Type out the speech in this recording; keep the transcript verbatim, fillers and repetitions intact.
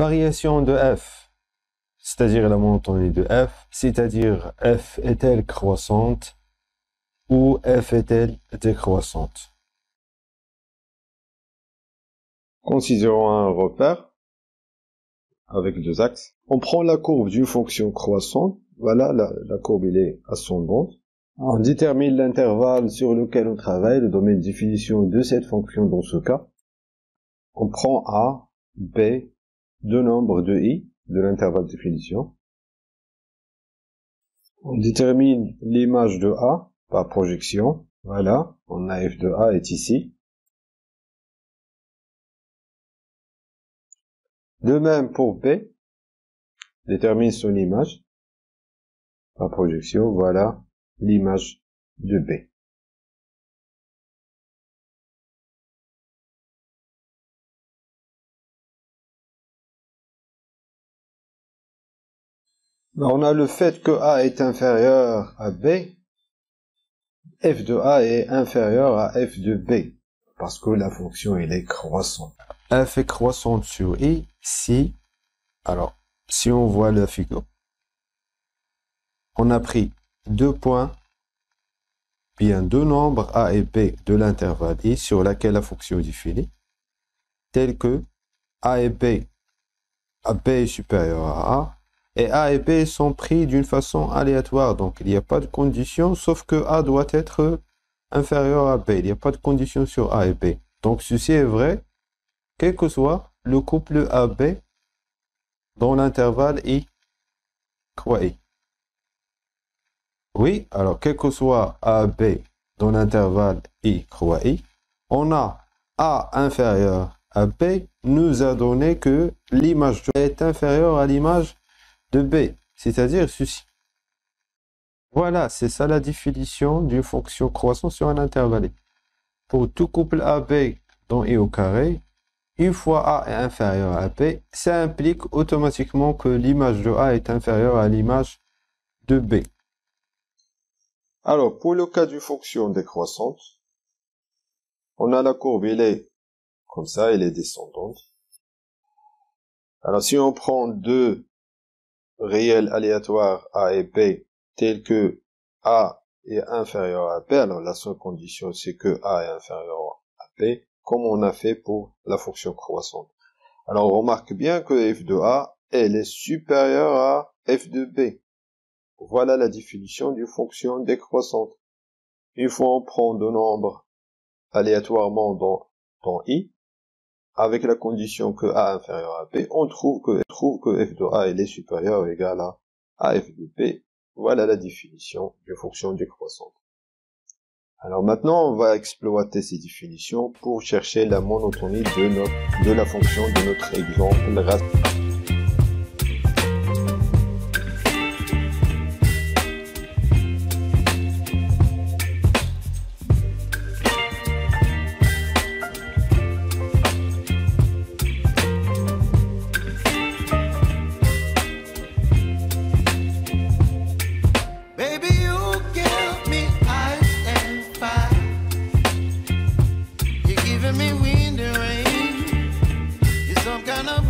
variation de f, c'est-à-dire la monotonie de f, c'est-à-dire f est-elle croissante ou f est-elle décroissante. Considérons un repère avec deux axes. On prend la courbe d'une fonction croissante. Voilà, la, la courbe elle est ascendante. On détermine l'intervalle sur lequel on travaille, le domaine de définition de cette fonction dans ce cas. On prend A, B, deux nombres de I de l'intervalle de définition. On détermine l'image de A par projection. Voilà, on a f de A est ici. De même pour B, détermine son image par projection. Voilà l'image de B. On a le fait que A est inférieur à B, f de A est inférieur à f de B, parce que la fonction elle est croissante. F est croissante sur I si, alors, si on voit la figure, on a pris deux points, bien deux nombres A et B de l'intervalle I sur laquelle la fonction est définie, tels que A et B, à B est supérieur à A, et A et B sont pris d'une façon aléatoire, donc il n'y a pas de condition, sauf que A doit être inférieur à B. Il n'y a pas de condition sur A et B. Donc ceci est vrai, quel que soit le couple A B dans l'intervalle I croix I. Oui, alors quel que soit A B dans l'intervalle I croix I, on a A inférieur à B nous a donné que l'image de A est inférieure à l'image de B, c'est-à-dire ceci. Voilà, c'est ça la définition d'une fonction croissante sur un intervalle I. Pour tout couple A B dans I au carré, une fois A est inférieur à B, ça implique automatiquement que l'image de A est inférieure à l'image de B. Alors, pour le cas d'une fonction décroissante, on a la courbe, elle est comme ça, elle est descendante. Alors, si on prend deux réels aléatoires A et B, tels que A est inférieur à B, alors la seule condition c'est que A est inférieur à B, comme on a fait pour la fonction croissante. Alors on remarque bien que f de A, elle est supérieure à f de B. Voilà la définition d'une fonction décroissante. Une fois on prend deux nombres aléatoirement dans, dans I, avec la condition que A est inférieur à B, on trouve que, trouve que f de A elle est supérieure ou égale à, à f de B. Voilà la définition d'une fonction décroissante. Alors maintenant, on va exploiter ces définitions pour chercher la monotonie de, notre, de la fonction de notre exemple. Me wind and rain, you're some kind of